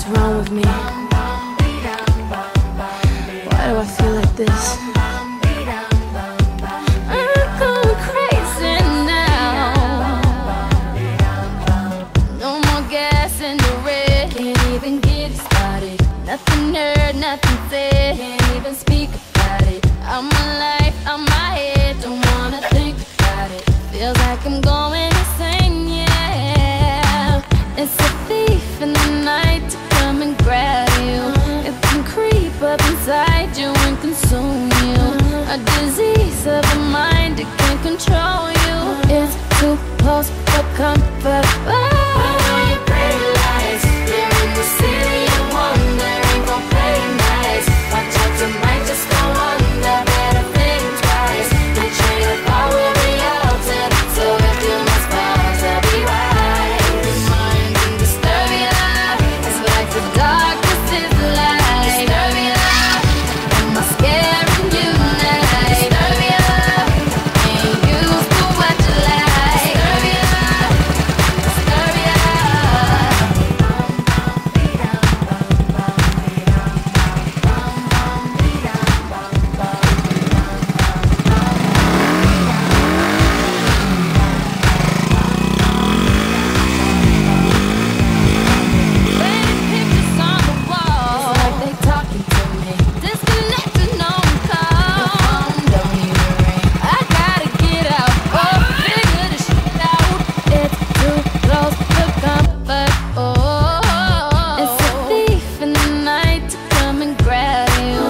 What's wrong with me? Why do I feel like this? I'm going crazy now. No more gas in the red. Can't even get it started. Nothing heard, nothing said. Can't even speak about it. I'm alive, I'm my head. Don't wanna think about it. Feels like I'm going insane, yeah. It's a thief in the night to come and grab you. It can creep up inside you and consume you. A disease of the mind, it can control you. It's